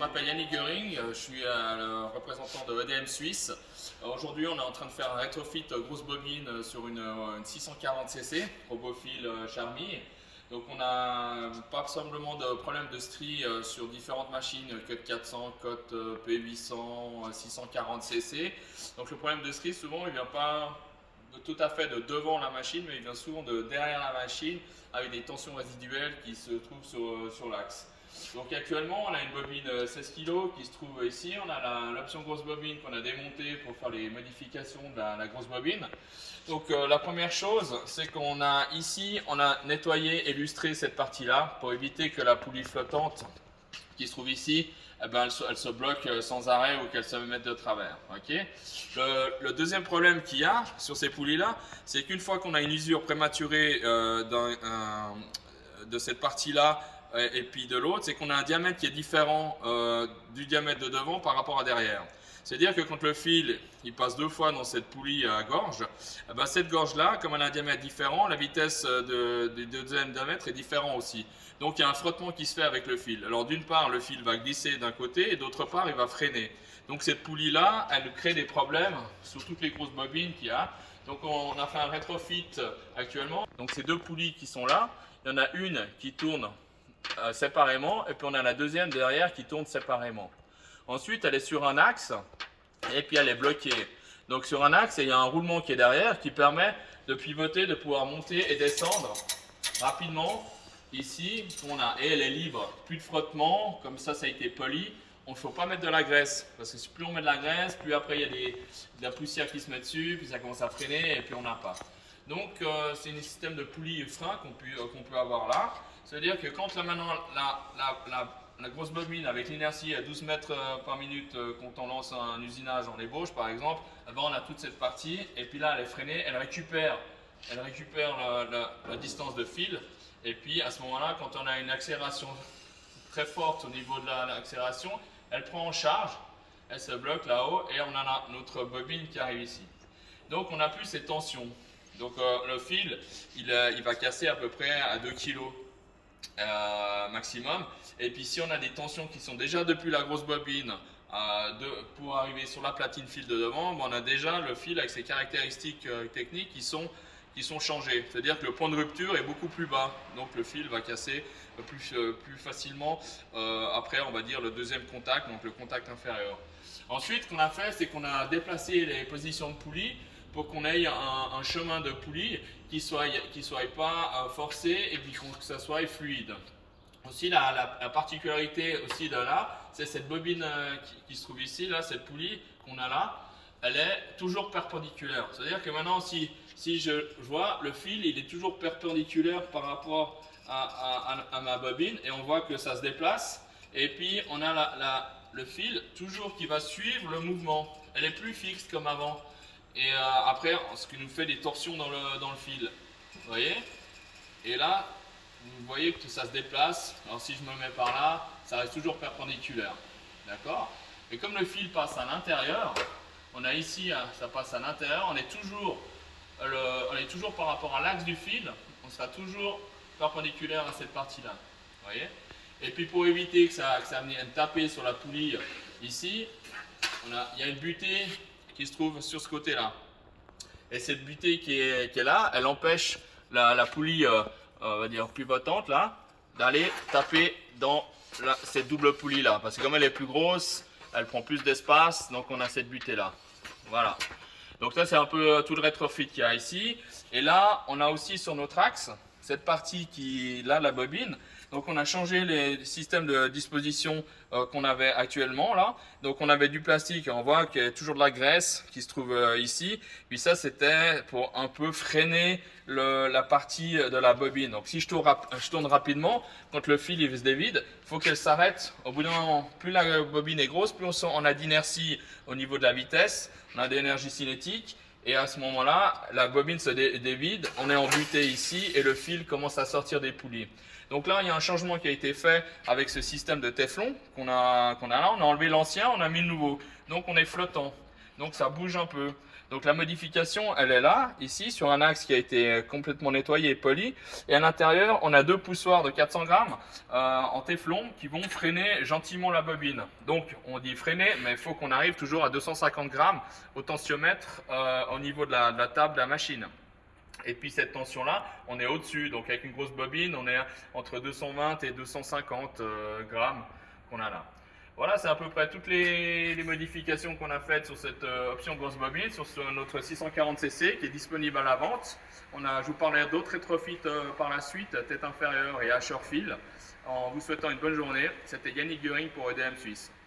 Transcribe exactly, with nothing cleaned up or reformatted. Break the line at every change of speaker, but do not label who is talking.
m'appelle Yannick Göring, je suis euh, le représentant de E D M Suisse. Aujourd'hui, on est en train de faire un rétrofit grosse bobine sur une, une six cent quarante C C, Robofil Charmy. Donc on a pas simplement de problème de strie sur différentes machines, Cut quatre cents, Cut P huit cents, six cent quarante C C. Donc le problème de strie, souvent, il vient pas de tout à fait de devant la machine, mais il vient souvent de derrière la machine avec des tensions résiduelles qui se trouvent sur, sur l'axe. Donc actuellement, on a une bobine seize kilos qui se trouve ici. On a l'option grosse bobine qu'on a démontée pour faire les modifications de la, la grosse bobine. Donc euh, la première chose, c'est qu'on a ici, on a nettoyé et lustré cette partie-là pour éviter que la poulie flottante qui se trouve ici, eh ben, elle, se, elle se bloque sans arrêt ou qu'elle se mette de travers. Okay, le, le deuxième problème qu'il y a sur ces poulies-là, c'est qu'une fois qu'on a une usure prématurée euh, d'un, un, de cette partie-là, et puis de l'autre, c'est qu'on a un diamètre qui est différent euh, du diamètre de devant par rapport à derrière. C'est-à-dire que quand le fil il passe deux fois dans cette poulie à gorge, eh ben cette gorge-là, comme elle a un diamètre différent, la vitesse de, de, de deuxième diamètre est différente aussi. Donc il y a un frottement qui se fait avec le fil. Alors d'une part, le fil va glisser d'un côté et d'autre part, il va freiner. Donc cette poulie-là, elle crée des problèmes sur toutes les grosses bobines qu'il y a. Donc on a fait un rétrofit actuellement. Donc ces deux poulies qui sont là, il y en a une qui tourne Euh, séparément et puis on a la deuxième derrière qui tourne séparément. Ensuite elle est sur un axe et puis elle est bloquée. Donc sur un axe il y a un roulement qui est derrière qui permet de pivoter, de pouvoir monter et descendre rapidement ici. On a, et elle est libre, plus de frottement, comme ça ça a été poli. Il ne faut pas mettre de la graisse parce que plus on met de la graisse, plus après il y a des, de la poussière qui se met dessus, puis ça commence à freiner et puis on n'a pas. Donc euh, c'est un système de poulie frein qu'on peut, euh, qu'on peut avoir là. C'est-à-dire que quand là, maintenant la, la, la, la grosse bobine avec l'inertie à douze mètres par minute, euh, quand on lance un usinage en ébauche par exemple, eh ben, on a toute cette partie et puis là elle est freinée, elle récupère, elle récupère la, la, la distance de fil et puis à ce moment-là quand on a une accélération très forte au niveau de l'accélération, la, elle prend en charge, elle se bloque là-haut et on a notre bobine qui arrive ici. Donc on n'a plus ces tensions. Donc euh, le fil il, euh, il va casser à peu près à deux kilos. Euh, maximum. Et puis si on a des tensions qui sont déjà depuis la grosse bobine euh, de, pour arriver sur la platine fil de devant, bon, on a déjà le fil avec ses caractéristiques euh, techniques qui sont, qui sont changées. C'est-à-dire que le point de rupture est beaucoup plus bas. Donc le fil va casser plus, euh, plus facilement euh, après on va dire le deuxième contact, donc le contact inférieur. Ensuite ce qu'on a fait, c'est qu'on a déplacé les positions de poulie pour qu'on ait un, un chemin de poulie qui ne soit, qui soit pas euh, forcé et puis que ça soit fluide. Aussi la, la, la particularité aussi de là, c'est cette bobine euh, qui, qui se trouve ici, là, cette poulie qu'on a là, elle est toujours perpendiculaire. C'est-à-dire que maintenant si, si je vois le fil, il est toujours perpendiculaire par rapport à, à, à ma bobine et on voit que ça se déplace et puis on a la, la, le fil toujours qui va suivre le mouvement. Elle est plus fixe comme avant. Et euh, après, ce qui nous fait des torsions dans le, dans le fil. Vous voyez? Et là, vous voyez que ça se déplace. Alors si je me mets par là, ça reste toujours perpendiculaire. D'accord? Et comme le fil passe à l'intérieur, on a ici, ça passe à l'intérieur, on est toujours, le, on est toujours par rapport à l'axe du fil, on sera toujours perpendiculaire à cette partie-là. Vous voyez? Et puis pour éviter que ça, que ça vienne taper sur la poulie ici, on a, il y a une butée qui se trouve sur ce côté-là. Et cette butée qui est, qui est là, elle empêche la, la poulie euh, on va dire pivotante là, d'aller taper dans la, cette double poulie-là. Parce que comme elle est plus grosse, elle prend plus d'espace, donc on a cette butée-là. Voilà. Donc ça, c'est un peu tout le rétrofit qu'il y a ici. Et là, on a aussi sur notre axe, cette partie qui est là, la bobine. Donc on a changé les systèmes de disposition euh, qu'on avait actuellement là. Donc on avait du plastique, on voit qu'il y a toujours de la graisse qui se trouve euh, ici. Puis ça c'était pour un peu freiner le, la partie de la bobine. Donc si je tourne, rap je tourne rapidement, quand le fil il se dévide, il faut qu'elle s'arrête. Au bout d'un moment, plus la bobine est grosse, plus on, sent, on a d'inertie au niveau de la vitesse, on a de l'énergie cinétique. Et à ce moment-là, la bobine se dé dévide, on est en butée ici et le fil commence à sortir des poulies. Donc là, il y a un changement qui a été fait avec ce système de téflon qu'on a, qu'on a là. On a enlevé l'ancien, on a mis le nouveau. Donc on est flottant. Donc ça bouge un peu. Donc la modification, elle est là, ici, sur un axe qui a été complètement nettoyé et poli. Et à l'intérieur, on a deux poussoirs de quatre cents grammes euh, en téflon qui vont freiner gentiment la bobine. Donc on dit freiner, mais il faut qu'on arrive toujours à deux cent cinquante grammes au tensiomètre euh, au niveau de la, de la table de la machine. Et puis cette tension-là, on est au-dessus. Donc avec une grosse bobine, on est entre deux cent vingt et deux cent cinquante euh, grammes qu'on a là. Voilà, c'est à peu près toutes les, les modifications qu'on a faites sur cette euh, option grosse bobine, sur ce, notre six cent quarante C C qui est disponible à la vente. On a, je vous parlerai d'autres rétrofits euh, par la suite, tête inférieure et Asher Fil. En vous souhaitant une bonne journée, c'était Yannick Göring pour E D M Suisse.